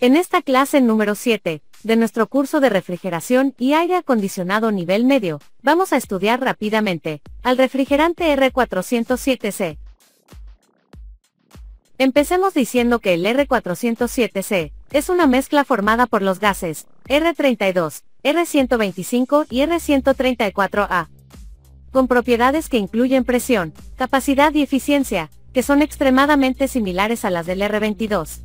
En esta clase número 7, de nuestro curso de refrigeración y aire acondicionado nivel medio, vamos a estudiar rápidamente al refrigerante R407C. Empecemos diciendo que el R407C es una mezcla formada por los gases R32, R125 y R134A, con propiedades que incluyen presión, capacidad y eficiencia, que son extremadamente similares a las del R22.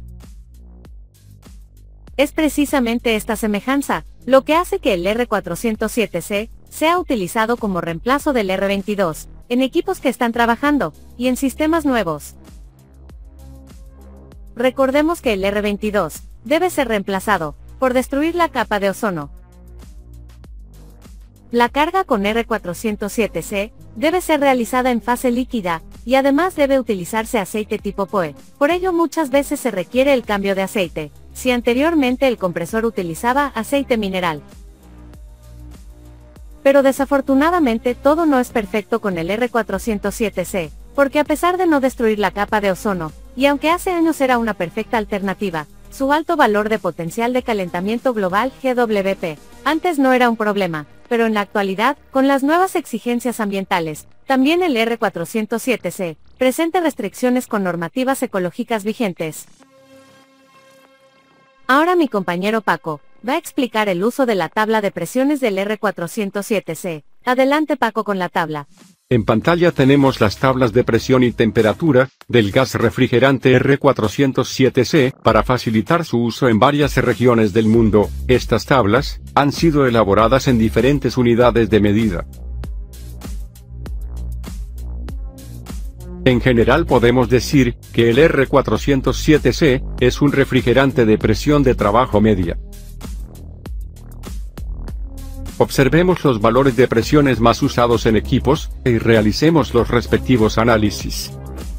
Es precisamente esta semejanza lo que hace que el R407C sea utilizado como reemplazo del R22 en equipos que están trabajando y en sistemas nuevos. Recordemos que el R22 debe ser reemplazado por destruir la capa de ozono. La carga con R407C debe ser realizada en fase líquida y además debe utilizarse aceite tipo POE. Por ello muchas veces se requiere el cambio de aceite, si anteriormente el compresor utilizaba aceite mineral. Pero desafortunadamente todo no es perfecto con el R407C, porque a pesar de no destruir la capa de ozono, y aunque hace años era una perfecta alternativa, su alto valor de potencial de calentamiento global GWP, antes no era un problema, pero en la actualidad, con las nuevas exigencias ambientales, también el R407C presenta restricciones con normativas ecológicas vigentes. Ahora mi compañero Paco va a explicar el uso de la tabla de presiones del R407C. Adelante Paco con la tabla. En pantalla tenemos las tablas de presión y temperatura del gas refrigerante R407C para facilitar su uso en varias regiones del mundo. Estas tablas han sido elaboradas en diferentes unidades de medida. En general podemos decir que el R407C es un refrigerante de presión de trabajo media. Observemos los valores de presiones más usados en equipos, y realicemos los respectivos análisis.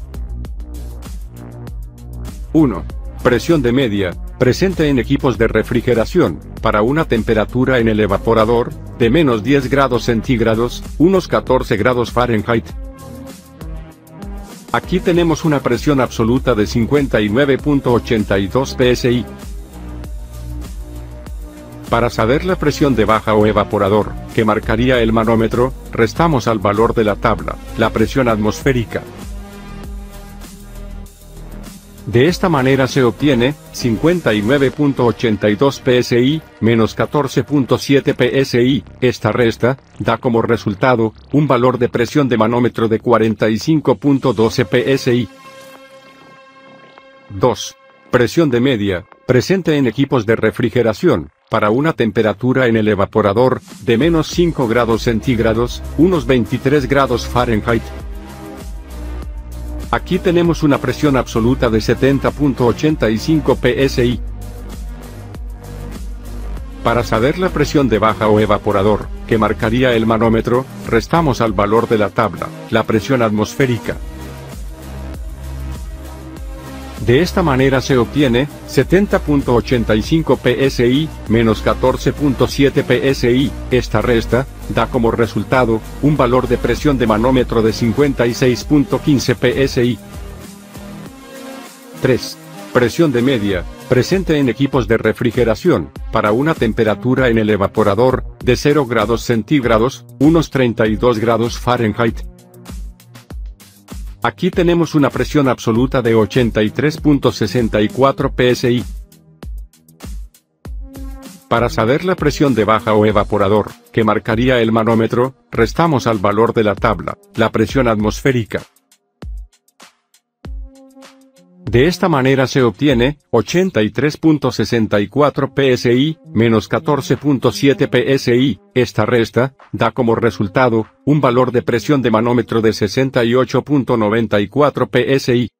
1. Presión de media, presente en equipos de refrigeración, para una temperatura en el evaporador, de menos 10 grados centígrados, unos 14 grados Fahrenheit. Aquí tenemos una presión absoluta de 59.82 psi. Para saber la presión de baja o evaporador, que marcaría el manómetro, restamos al valor de la tabla, la presión atmosférica. De esta manera se obtiene 59.82 psi, menos 14.7 psi, esta resta, da como resultado, un valor de presión de manómetro de 45.12 psi. 2. Presión de media, presente en equipos de refrigeración, para una temperatura en el evaporador, de menos 5 grados centígrados, unos 23 grados Fahrenheit. Aquí tenemos una presión absoluta de 70.85 psi. Para saber la presión de baja o evaporador, que marcaría el manómetro, restamos al valor de la tabla, la presión atmosférica. De esta manera se obtiene 70.85 psi, menos 14.7 psi, esta resta, da como resultado, un valor de presión de manómetro de 56.15 psi. 3. Presión de media, presente en equipos de refrigeración, para una temperatura en el evaporador, de 0 grados centígrados, unos 32 grados Fahrenheit. Aquí tenemos una presión absoluta de 83.64 psi. Para saber la presión de baja o evaporador, que marcaría el manómetro, restamos al valor de la tabla, la presión atmosférica. De esta manera se obtiene 83.64 psi, menos 14.7 psi, esta resta, da como resultado, un valor de presión de manómetro de 68.94 psi.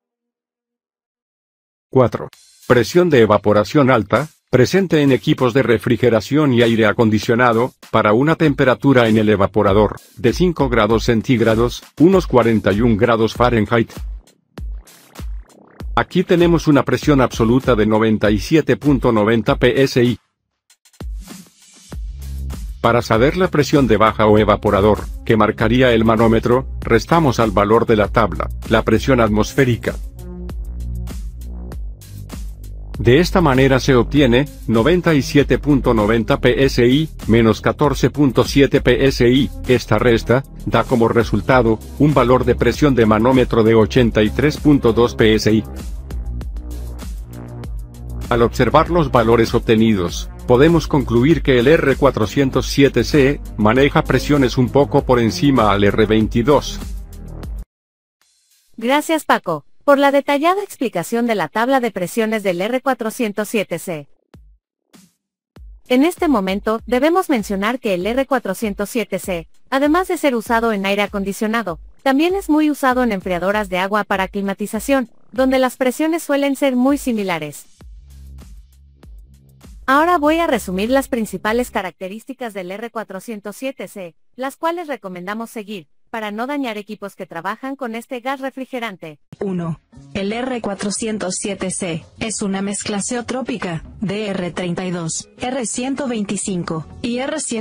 4. Presión de evaporación alta, presente en equipos de refrigeración y aire acondicionado, para una temperatura en el evaporador, de 5 grados centígrados, unos 41 grados Fahrenheit. Aquí tenemos una presión absoluta de 97.90 psi. Para saber la presión de baja o evaporador, que marcaría el manómetro, restamos al valor de la tabla, la presión atmosférica. De esta manera se obtiene 97.90 psi menos 14.7 psi. Esta resta da como resultado un valor de presión de manómetro de 83.2 psi. Al observar los valores obtenidos, podemos concluir que el R407C maneja presiones un poco por encima al R22. Gracias, Paco, por la detallada explicación de la tabla de presiones del R407C. En este momento, debemos mencionar que el R407C, además de ser usado en aire acondicionado, también es muy usado en enfriadoras de agua para climatización, donde las presiones suelen ser muy similares. Ahora voy a resumir las principales características del R407C, las cuales recomendamos seguir, para no dañar equipos que trabajan con este gas refrigerante. 1. El R407C es una mezcla zeotrópica de R32, R125 y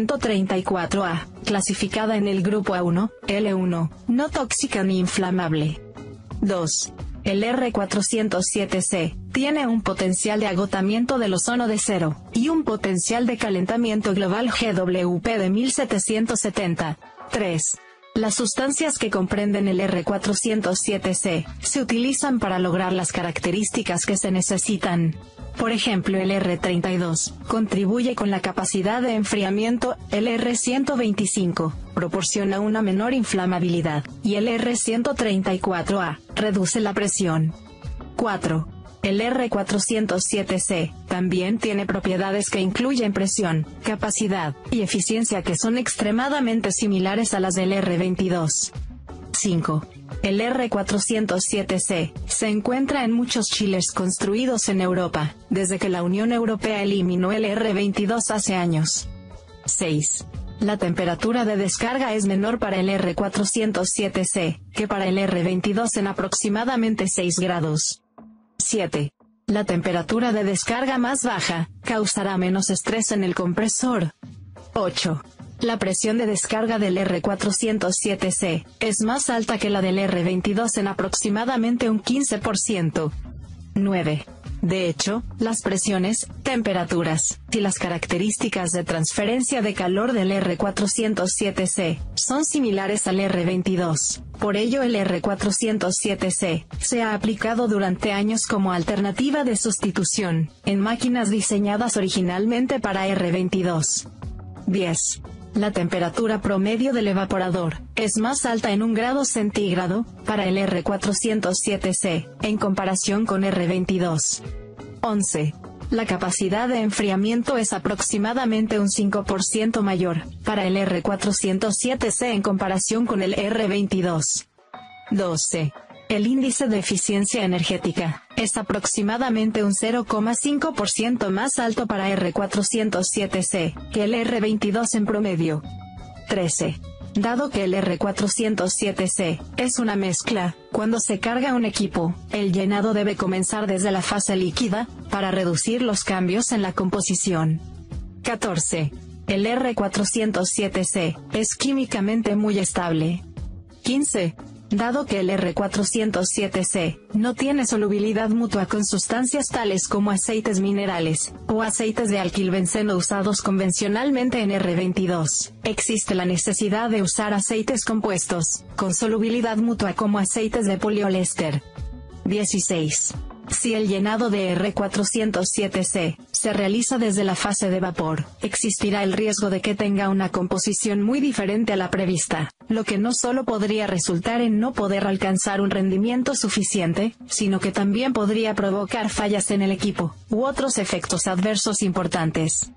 R134A, clasificada en el grupo A1, L1, no tóxica ni inflamable. 2. El R407C tiene un potencial de agotamiento del ozono de 0, y un potencial de calentamiento global GWP de 1770. 3. Las sustancias que comprenden el R407C se utilizan para lograr las características que se necesitan. Por ejemplo, el R32 contribuye con la capacidad de enfriamiento, el R125 proporciona una menor inflamabilidad, y el R134A reduce la presión. 4. El R407C también tiene propiedades que incluyen presión, capacidad y eficiencia que son extremadamente similares a las del R22. 5. El R407C se encuentra en muchos chillers construidos en Europa, desde que la Unión Europea eliminó el R22 hace años. 6. La temperatura de descarga es menor para el R407C que para el R22 en aproximadamente 6 grados. 7. La temperatura de descarga más baja causará menos estrés en el compresor. 8. La presión de descarga del R407C es más alta que la del R22 en aproximadamente un 15%. 9. De hecho, las presiones, temperaturas y las características de transferencia de calor del R407C son similares al R22. Por ello el R407C se ha aplicado durante años como alternativa de sustitución en máquinas diseñadas originalmente para R22. 10. La temperatura promedio del evaporador es más alta en 1 grado centígrado para el R407C en comparación con R22. 11. La capacidad de enfriamiento es aproximadamente un 5% mayor para el R407C en comparación con el R22. 12. El índice de eficiencia energética es aproximadamente un 0,5% más alto para R407C que el R22 en promedio. 13. Dado que el R407C es una mezcla, cuando se carga un equipo, el llenado debe comenzar desde la fase líquida, para reducir los cambios en la composición. 14. El R407C es químicamente muy estable. 15. Dado que el R407C no tiene solubilidad mutua con sustancias tales como aceites minerales o aceites de alquilbenceno usados convencionalmente en R22, existe la necesidad de usar aceites compuestos con solubilidad mutua como aceites de poliéster. 16. Si el llenado de R407C se realiza desde la fase de vapor, existirá el riesgo de que tenga una composición muy diferente a la prevista, lo que no solo podría resultar en no poder alcanzar un rendimiento suficiente, sino que también podría provocar fallas en el equipo, u otros efectos adversos importantes.